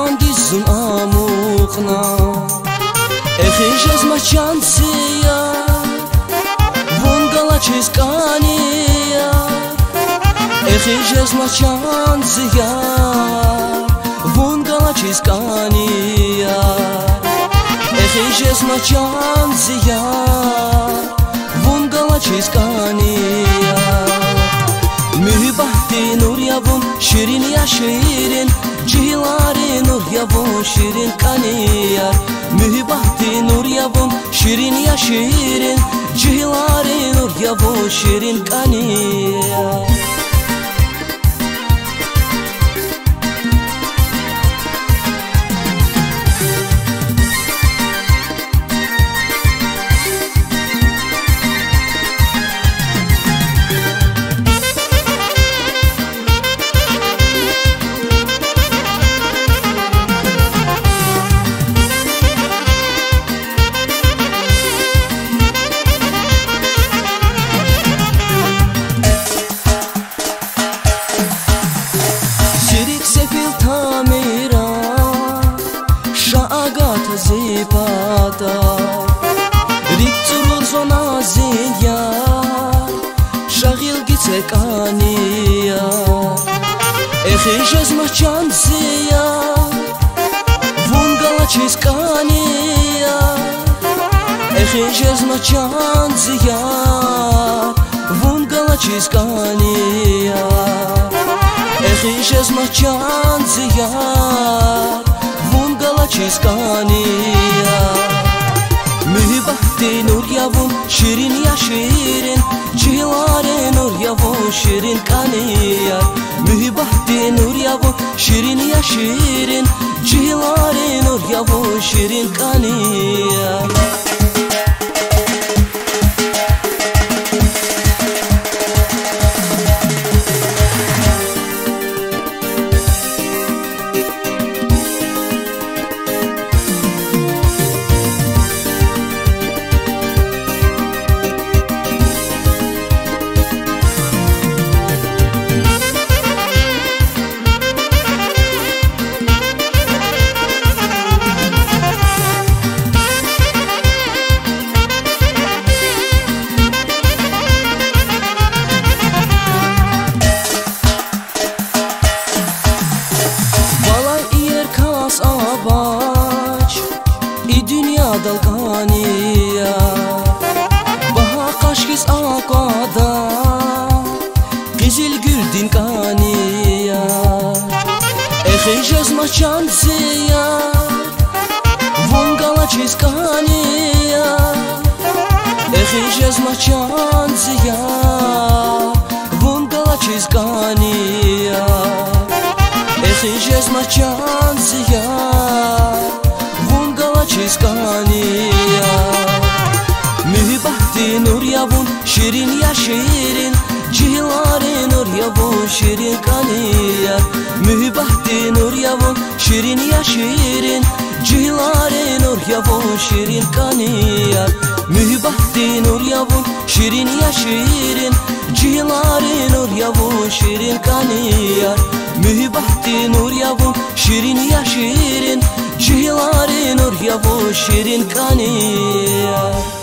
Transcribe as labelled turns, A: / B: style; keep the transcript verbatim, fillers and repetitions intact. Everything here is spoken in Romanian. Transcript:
A: mandizun amuqna Exijas machansiya Vungala chiskaniya Exijas machansiya Vungala chiskaniya Exijas machansiya Vungala chiskaniya Mühibahti nur yavun şirin ya şirin Cihilari nur yavun şirin kaniyar Mühibahti nur yavun şirin ya şirin Cihilari nur yavun şirin kaniyar Zipada Rikturur zona zinya Shagil gitsekaniya Exijas machansiya Vungala chiskaniya Exijas machansiya Vungala chiskaniya Exijas machansiya Vungala chiskaniya Mühibahti nur yavun şirin ya şirin Cihilare nur yavun şirin kaniya Mühibahti nur yavun şirin ya şirin Cihilare nur yavun şirin kaniya Abaç i dünya dalganiya Baha kaşkis akada Qizil güldin kaniya Exijas machansiya Vungala chiskaniya Exijas machansiya Vungala chiskaniya Exijas machansiya Vungala chiskaniya Mühibahti nur yavun şirin ya şirin Cihilari nur yavun şirin kaniya Mühibahti nur yavun şirin ya şirin Cihilari nur yavun şirin kaniya Mühibahti nur yavun şirin ya şirin Cihilari nur yavun şirin kaniya Mühibahti nur yavun şirin ya şirin Cihilari nur yavun şirin kaniya